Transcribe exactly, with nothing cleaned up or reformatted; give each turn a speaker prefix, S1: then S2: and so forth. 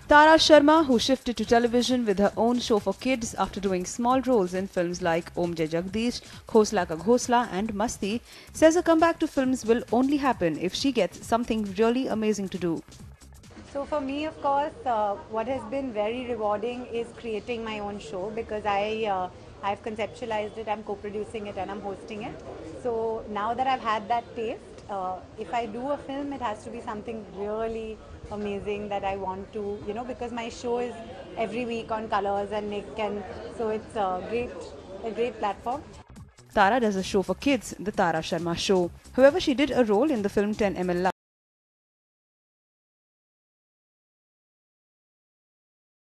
S1: Tara Sharma, who shifted to television with her own show for kids after doing small roles in films like Om Jai Jagdish, Khosla Ka Ghosla and Masti, says a comeback to films will only happen if she gets something really amazing to do.
S2: So for me, of course, uh, what has been very rewarding is creating my own show because I uh, I've conceptualized it, I'm co-producing it, and I'm hosting it. So now that I've had that taste, uh, if I do a film, it has to be something really amazing that I want to, you know, because my show is every week on Colors and Nick, and so it's a great a great platform.
S1: Tara does a show for kids, The Tara Sharma Show. However, she did a role in the film ten millimeter